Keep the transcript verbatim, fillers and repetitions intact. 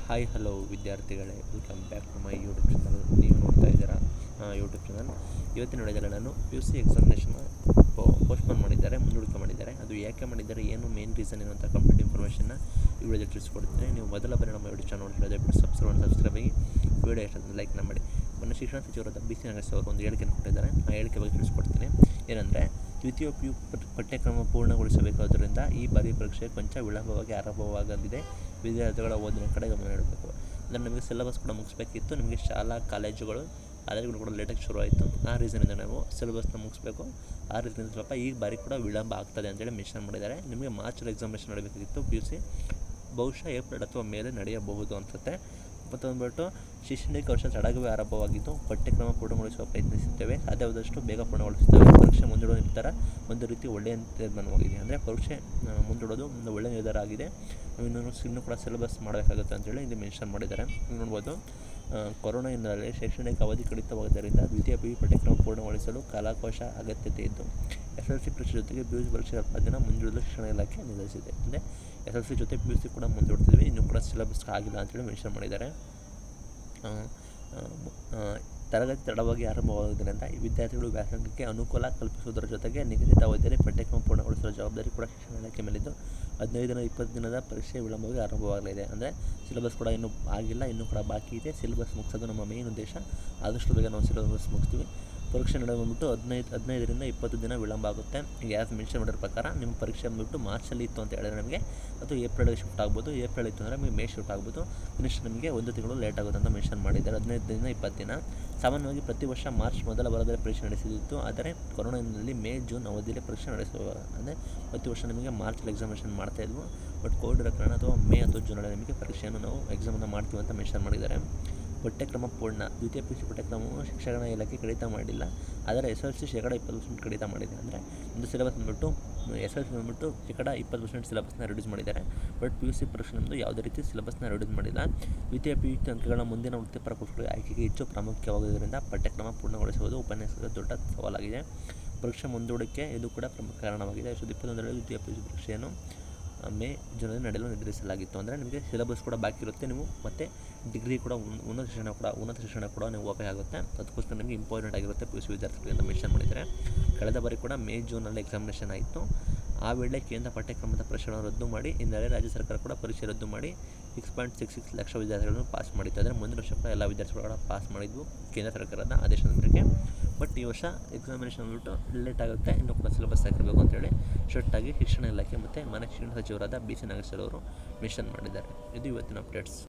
Hi hello ವಿದ್ಯಾರ್ಥಿಗಳೇ, welcome back to my YouTube channel. ನೀವು ನೋಡ್ತಾ ಇದ್ದೀರಾ ಯೂಟ್ಯೂಬ್ ಚಾನಲ್. ಇವತ್ತಿನ ನೋಡಿದರೆ ನಾನು P U C examination postpone ಮಾಡಿದ್ದಾರೆ, ಮುಂದೂಡಿಕೆ ಮಾಡಿದ್ದಾರೆ. ಅದು ಯಾಕೆ ಮಾಡಿದ್ದಾರೆ, ಏನು ಮೇನ್ ರೀಸನ್ ಏನು ಅಂತ ಕಂಪ್ಲೀಟ್ ಇನ್ಫಾರ್ಮೇಷನ್ನ ಈ ವಿಡಿಯೋದಲ್ಲಿ ತಿಳಿಸ್ಕೊಡ್ತೀನಿ. ನೀವು ಮೊದಲ ಬಾರಿ ನಮ್ಮ ಯೂಟ್ಯೂಬ್ ಚಾನಲ್ ನೋಡಿದರೆ ದಯವಿಟ್ಟು ಸಬ್ಸ್ಕ್ರೈಬ್ ಸಬ್ಸ್ಕ್ರೈಬ್ ಆಗಿ ವಿಡಿಯೋ ಇಷ್ಟ ಲೈಕ್ ಮಾಡಿ. ಮೊನ್ನೆ ಶಿಕ್ಷಣ ಸಚಿವರಾದ ಬಿ ಸಿ ನಾಗೇಶ್ ಅವರು ಒಂದು ಹೇಳಿಕೆಯನ್ನು ಕೊಟ್ಟಿದ್ದಾರೆ. ಆ ಹೇಳಿಕೆ ಬಗ್ಗೆ ತಿಳಿಸ್ಕೊಡ್ತೀನಿ. ಏನಂದರೆ, ದ್ವಿತೀಯ ಪಿ ಯು ಪಠ್ಯಕ್ರಮ ಪೂರ್ಣಗೊಳಿಸಬೇಕಾದ್ದರಿಂದ ಈ ಬಾರಿ ಪರೀಕ್ಷೆ ಕೊಂಚ ವಿಳಂಬವಾಗಿ ಆರಂಭವಾಗಲಿದೆ. ವಿದ್ಯಾರ್ಥಿಗಳ ಓದಿನ ಕಡೆ ಗಮನ ನೀಡಬೇಕು. ಅಂದರೆ ನಮಗೆ ಸಿಲೆಬಸ್ ಕೂಡ ಮುಗಿಸ್ಬೇಕಿತ್ತು. ನಿಮಗೆ ಶಾಲಾ ಕಾಲೇಜುಗಳು ಕಾಲೇಜುಗಳು ಕೂಡ ಲೇಟಾಗಿ ಶುರು ಆಯಿತು. ಆ ರೀಸನಿಂದ ನಾವು ಸಿಲೆಬಸ್ನ ಮುಗಿಸ್ಬೇಕು. ಆ ರೀತಿಯಿಂದ ಸ್ವಲ್ಪ ಈ ಬಾರಿ ಕೂಡ ವಿಳಂಬ ಆಗ್ತದೆ ಅಂತೇಳಿ ಮೆನ್ಷನ್ ಮಾಡಿದ್ದಾರೆ. ನಿಮಗೆ ಮಾರ್ಚಲ್ಲಿ ಎಕ್ಸಾಮಿನೇಷನ್ ನಡೀಬೇಕಿತ್ತು ಪಿ ಯು ಸಿ, ಬಹುಶಃ ಏಪ್ರಿಲ್ ಅಥವಾ ಮೇಲೆ ನಡೆಯಬಹುದು ಅನಿಸುತ್ತೆ. ಮತ್ತು ಬಂದ್ಬಿಟ್ಟು ಶೈಕ್ಷಣಿಕ ವರ್ಷ ತಡಗವೇ ಆರಂಭವಾಗಿದ್ದು ಪಠ್ಯಕ್ರಮ ಪೂರ್ಣಗೊಳಿಸುವ ಪ್ರಯತ್ನಿಸುತ್ತೇವೆ. ಸಾಧ್ಯವಾದಷ್ಟು ಬೇಗ ಪೂರ್ಣಗೊಳಿಸುತ್ತೇವೆ. ಪರೀಕ್ಷೆ ಮುಂದೂಡುವ ನಿರ್ಧಾರ ಒಂದು ರೀತಿ ಒಳ್ಳೆಯ ತೀರ್ಮಾನವಾಗಿದೆ. ಅಂದರೆ ಪರೀಕ್ಷೆ ಮುಂದೂಡೋದು ಒಂದು ಒಳ್ಳೆಯ ನಿರ್ಧಾರ ಆಗಿದೆ. ಇನ್ನೂ ಇನ್ನೂ ಕೂಡ ಸಿಲೆಬಸ್ ಮಾಡಬೇಕಾಗುತ್ತೆ ಅಂತೇಳಿ ಇಲ್ಲಿ ಮೆನ್ಷನ್ ಮಾಡಿದ್ದಾರೆ. ನೋಡ್ಬೋದು, ಕೊರೋನಾ ಹಿನ್ನೆಲೆಯಲ್ಲಿ ಶೈಕ್ಷಣಿಕ ಅವಧಿ ಕಡಿತವಾಗುವುದರಿಂದ ದ್ವಿತೀಯ ಪಿ ಯು ಪಠ್ಯಕ್ರಮ ಪೂರ್ಣಗೊಳಿಸಲು ಕಾಲಾವಕಾಶ ಅಗತ್ಯತೆ ಇದ್ದು ಎಸ್ ಎಲ್ ಸಿ ಪರೀಕ್ಷೆ ಜೊತೆಗೆ ಪಿ ಯು ಸಿ ಪರೀಕ್ಷೆ ಸ್ವಲ್ಪ ದಿನ ಮುಂದೂಡಲು ಶಿಕ್ಷಣ ಇಲಾಖೆ ನಿರ್ಧರಿಸಿದೆ. ಅಂದರೆ ಎಸ್ ಎಲ್ ಸಿ ಜೊತೆ ಪಿ ಯು ಸಿ ಕೂಡ ಮುಂದೂಡ್ತಿದ್ವಿ, ಇನ್ನೂ ಕೂಡ ಸಿಲೆಬಸ್ ಆಗಿಲ್ಲ ಅಂತೇಳಿ ಮೆನ್ಷನ್ ಮಾಡಿದ್ದಾರೆ. ತರಗತಿ ತಡವಾಗಿ ಆರಂಭವಾಗುವುದರಿಂದ ವಿದ್ಯಾರ್ಥಿಗಳು ವ್ಯಾಸಂಗಕ್ಕೆ ಅನುಕೂಲ ಕಲ್ಪಿಸುವುದರ ಜೊತೆಗೆ ನಿಗದಿತ ಅವಧಿಯಲ್ಲಿ ಪಠ್ಯಕ್ರಮ ಪೂರ್ಣಗೊಳಿಸುವ ಜವಾಬ್ದಾರಿ ಕೂಡ ಶಿಕ್ಷಣ ಇಲಾಖೆ ಮೇಲಿದ್ದು ಹದಿನೈದು ದಿನ ಇಪ್ಪತ್ತು ದಿನದ ಪರೀಕ್ಷೆ ವಿಳಂಬವಾಗಿ ಆರಂಭವಾಗಲಿದೆ. ಅಂದರೆ ಸಿಲೆಬಸ್ ಕೂಡ ಇನ್ನೂ ಆಗಿಲ್ಲ, ಇನ್ನೂ ಕೂಡ ಬಾಕಿ ಇದೆ. ಸಿಲೆಬಸ್ ಮುಗಿಸೋದು ನಮ್ಮ ಮೇನ್ ಉದ್ದೇಶ. ಆದಷ್ಟು ಬೇಗ ನಾವು ಸಿಲೆಬಸ್ ಮುಗಿಸ್ತೀವಿ. ಪರೀಕ್ಷೆ ನಡೆದು ಬಂದುಬಿಟ್ಟು ಹದಿನೈದು ಹದಿನೈದರಿಂದ ಇಪ್ಪತ್ತು ದಿನ ವಿಳಂಬ ಆಗುತ್ತೆ. ಈಗ ಯಾರು ಮೆನ್ಷನ್ ಮಾಡಿರೋ ಪ್ರಕಾರ ನಿಮ್ಮ ಪರೀಕ್ಷೆ ಬಂದುಬಿಟ್ಟು ಮಾರ್ಚಲ್ಲಿ ಇತ್ತು ಅಂತ ಹೇಳಿದ್ರೆ ನಮಗೆ ಅದು ಏಪ್ರಿಲ್ಗೆ ಶಿಫ್ಟ್ ಆಗ್ಬೋದು. ಏಪ್ರಿಲ್ ಇತ್ತು ಅಂದರೆ ನಮಗೆ ಮೇ ಶಿಫ್ಟ್ ಆಗ್ಬೋದು. ನೆಕ್ಸ್ಟ್ ನಮಗೆ ಒಂದು ತಿಂಗಳು ಲೇಟ್ ಆಗುತ್ತೆ ಅಂತ ಮೆನ್ಷನ್ ಮಾಡಿದ್ದಾರೆ. ಹದಿನೈದು ದಿನ ಇಪ್ಪತ್ತು ದಿನ. ಸಾಮಾನ್ಯವಾಗಿ ಪ್ರತಿ ವರ್ಷ ಮಾರ್ಚ್ ಮೊದಲ ವಾರದಲ್ಲಿ ಪರೀಕ್ಷೆ ನಡೆಸಿದ್ದು, ಆದರೆ ಕೊರೋನಾ ಹಿನ್ನೆಲೆಯಲ್ಲಿ ಮೇ ಜೂನ್ ಅವಧಿಯಲ್ಲಿ ಪರೀಕ್ಷೆ ನಡೆಸುವ ಅಂದರೆ ಪ್ರತಿ ವರ್ಷ ನಿಮಗೆ ಮಾರ್ಚಲ್ಲಿ ಎಕ್ಸಾಮಿನೇಷನ್ ಮಾಡ್ತಾಯಿದ್ವು. ಬಟ್ ಕೋವಿಡ್ ಇರೋ ಕಾರಣ ಅಥವಾ ಮೇ ಅಥವಾ ಜೂನಲ್ಲಿ ನಿಮಗೆ ಪರೀಕ್ಷೆಯನ್ನು ನಾವು ಎಕ್ಸಾಮನ್ನು ಮಾಡ್ತೀವಿ ಅಂತ ಮೆನ್ಷನ್ ಮಾಡಿದ್ದಾರೆ. ಪಠ್ಯಕ್ರಮ ಪೂರ್ಣ ದ್ವಿತೀಯ ಪಿ ಯು ಸಿ ಪಠ್ಯಕ್ರಮವನ್ನು ಶಿಕ್ಷಣ ಇಲಾಖೆ ಕಡಿತ ಮಾಡಿಲ್ಲ, ಆದರೆ ಎಸ್ ಎಲ್ ಸಿ ಶೇಕಡ ಇಪ್ಪತ್ತು ಪರ್ಸೆಂಟ್ ಕಡಿತ ಮಾಡಿದೆ. ಅಂದರೆ ಒಂದು ಸಿಲೆಬಸ್ ಬಂದುಬಿಟ್ಟು ಎಸ್ ಎಲ್ ಸಿ ಬಂದುಬಿಟ್ಟು ಶೇಕಡ ಇಪ್ಪತ್ತು ಪರ್ಸೆಂಟ್ ಸಿಲೆಬಸ್ನ ರಿಡ್ಯೂಸ್ ಮಾಡಿದ್ದಾರೆ. ಬಟ್ ಪಿ ಯು ಸಿ ಪರೀಕ್ಷೆ ನಮ್ಮದು ಯಾವುದೇ ರೀತಿ ಸಿಲೆಬಸ್ನ ರಿಡ್ಯೂಸ್ ಮಾಡಿಲ್ಲ. ದ್ವಿತೀಯ ಪಿ ಯು ಸಿ ಅಂಕಗಳ ಮುಂದಿನ ವೃತ್ತಿಪರ ಕೋರ್ಸ್ಗಳ ಆಯ್ಕೆಗೆ ಹೆಚ್ಚು ಪ್ರಾಮುಖ್ಯವಾಗುವುದರಿಂದ ಪಠ್ಯಕ್ರಮ ಪೂರ್ಣಗೊಳಿಸುವುದು ಉಪನ್ಯಾಸದ ದೊಡ್ಡ ಸವಾಲಾಗಿದೆ. ಪರೀಕ್ಷೆ ಮುಂದೂಡಿಕೆ ಇದು ಕೂಡ ಪ್ರಮುಖ ಕಾರಣವಾಗಿದೆ. ಎರಡು ಸಾವಿರದ ಇಪ್ಪತ್ತೊಂದರಲ್ಲಿ ದ್ವಿತೀಯ ಪಿ ಯು ಸಿ ಪರೀಕ್ಷೆಯನ್ನು ಮೇ ಜೂನಲ್ಲಿ ನಡೆಯಲು ನಿರ್ಧರಿಸಲಾಗಿತ್ತು. ಅಂದರೆ ನಿಮಗೆ ಸಿಲೆಬಸ್ ಕೂಡ ಬಾಕಿ ಇರುತ್ತೆ. ನೀವು ಮತ್ತು ಡಿಗ್ರಿ ಕೂಡ ಉನ್ನತ ಶಿಕ್ಷಣ ಕೂಡ ಉನ್ನತ ಶಿಕ್ಷಣ ಕೂಡ ನೀವು ಹೋಗಬೇಕಾಗುತ್ತೆ. ಅದಕ್ಕೋಸ್ಕರ ನಿಮಗೆ ಇಂಪಾರ್ಟೆಂಟ್ ಆಗಿರುತ್ತೆ ಪಿ ಯು ಸಿ ವಿದ್ಯಾರ್ಥಿಗಳು ಅಂತ ಮೆನ್ಷನ್ ಮಾಡಿದ್ದಾರೆ. ಕಳೆದ ಬಾರಿ ಕೂಡ ಮೇ ಜೂನಲ್ಲಿ ಎಕ್ಸಾಮಿನೇಷನ್ ಆಯಿತು. ಆ ವೇಳೆ ಕೇಂದ್ರ ಪಠ್ಯಕ್ರಮದ ಪರೀಕ್ಷೆಗಳನ್ನು ರದ್ದು ಮಾಡಿ ಹಿನ್ನೆಲೆ ರಾಜ್ಯ ಸರ್ಕಾರ ಕೂಡ ಪರೀಕ್ಷೆ ರದ್ದು ಮಾಡಿ ಸಿಕ್ಸ್ ಪಾಯಿಂಟ್ ಸಿಕ್ಸ್ ಸಿಕ್ಸ್ ಲಕ್ಷ ವಿದ್ಯಾರ್ಥಿಗಳನ್ನು ಪಾಸ್ ಮಾಡಿತ್ತು. ಅಂದರೆ ಮುಂದಿನ ವರ್ಷ ಕೂಡ ಎಲ್ಲ ವಿದ್ಯಾರ್ಥಿಗಳು ಕೂಡ ಪಾಸ್ ಮಾಡಿದ್ವು ಕೇಂದ್ರ ಸರ್ಕಾರದ ಆದೇಶದ ಮೇರೆಗೆ. ಬಟ್ ಈ ವರ್ಷ ಎಕ್ಸಾಮಿನೇಷನ್ ಅಂದ್ಬಿಟ್ಟು ಲೇಟ್ ಆಗುತ್ತೆ, ಇನ್ನೂ ಕೂಡ ಸಿಲೆಬಸ್ ಆಗಿರಬೇಕು ಅಂತೇಳಿ ಸ್ಟ್ರಿಕ್ಟಾಗಿ ಶಿಕ್ಷಣ ಇಲಾಖೆ ಮತ್ತು ಮಾನ್ಯ ಶಿಕ್ಷಣ ಸಚಿವರಾದ ಬಿ ಸಿ ನಾಗೇಶ್ ಅವರು ಮೆನ್ಷನ್ ಮಾಡಿದ್ದಾರೆ. ಇದು ಇವತ್ತಿನ ಅಪ್ಡೇಟ್ಸ್.